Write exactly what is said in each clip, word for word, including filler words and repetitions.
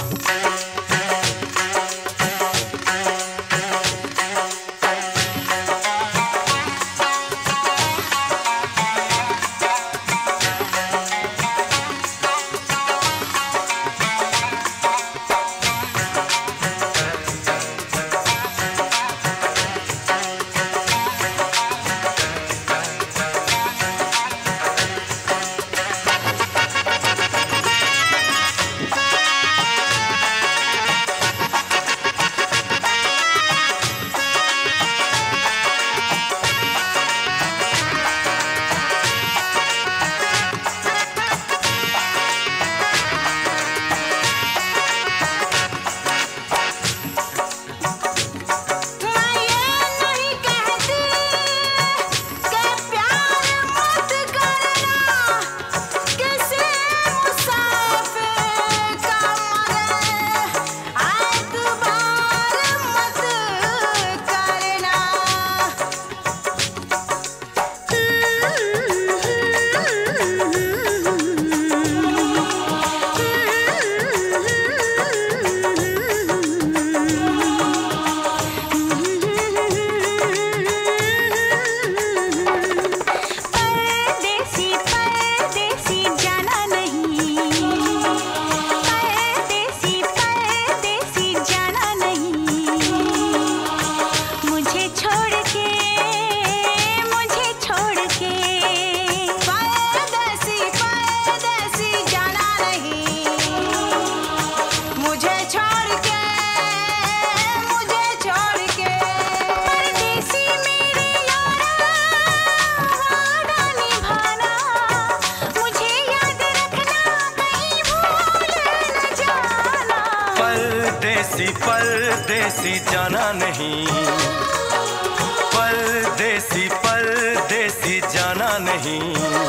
परदेसी परदेसी जाना नहीं, परदेसी परदेसी जाना नहीं,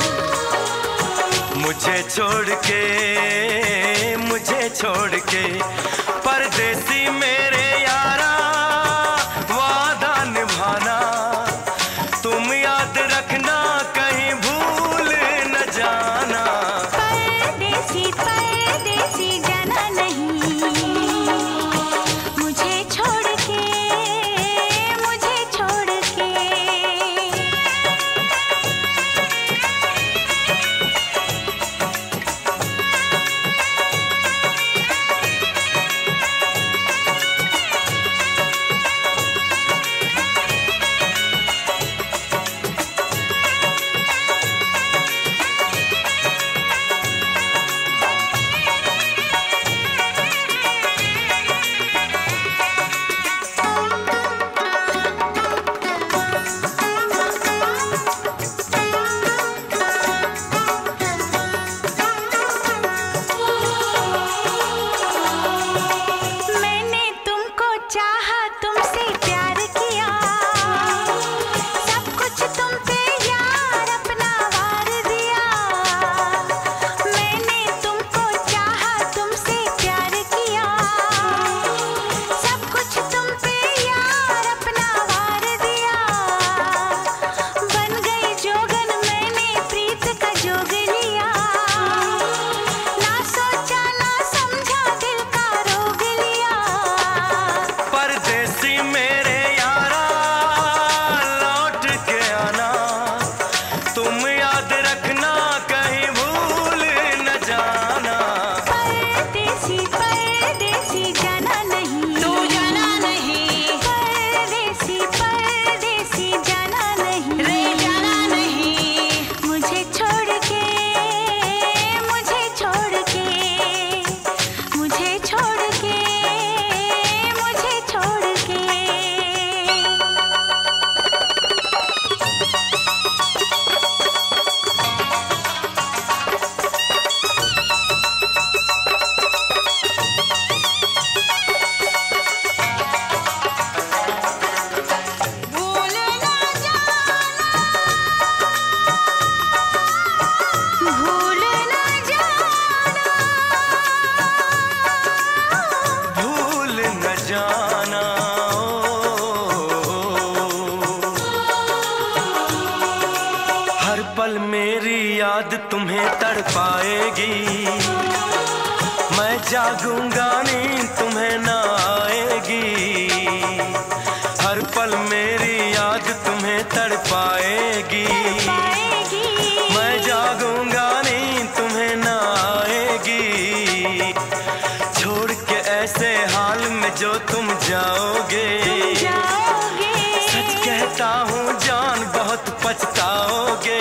मुझे छोड़ के मुझे छोड़ के परदेसी मेरे यारा वादा निभाना, तुम याद रखना कहीं भूल न जाना। परदेसी परदेसी जाना नहीं, मुझे छोड़ के मुझे छोड़ के। जागूंगा नींद तुम्हें ना आएगी, हर पल मेरी याद तुम्हें तड़पाएगी। मैं जागूंगा नींद तुम्हें ना आएगी, छोड़ के ऐसे हाल में जो तुम जाओगे। सच कहता हूँ जान बहुत पछताओगे।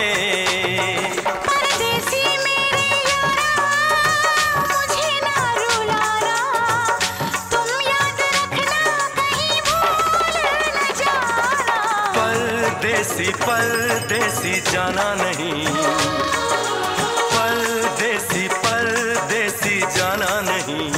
परदेसी परदेसी जाना नहीं, परदेसी परदेसी जाना नहीं,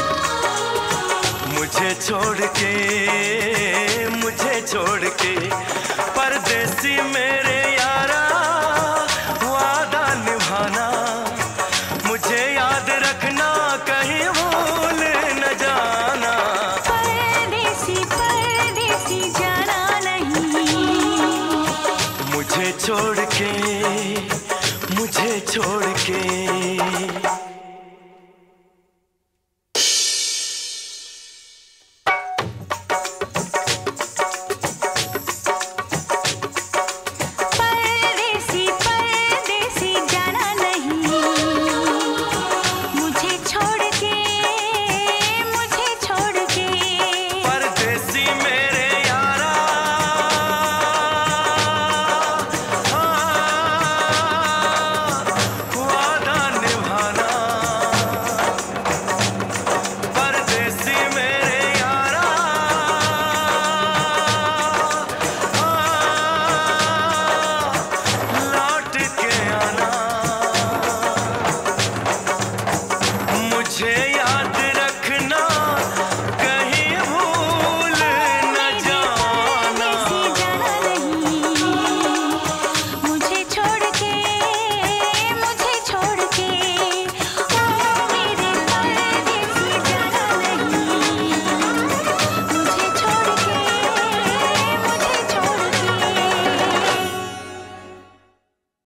मुझे छोड़ के मुझे छोड़ के। परदेसी मेरे यारा वादा निभाना, मुझे याद रखना कहीं भूल न जाना। परदेसी परदेसी जाना नहीं, मुझे छोड़ के मुझे छोड़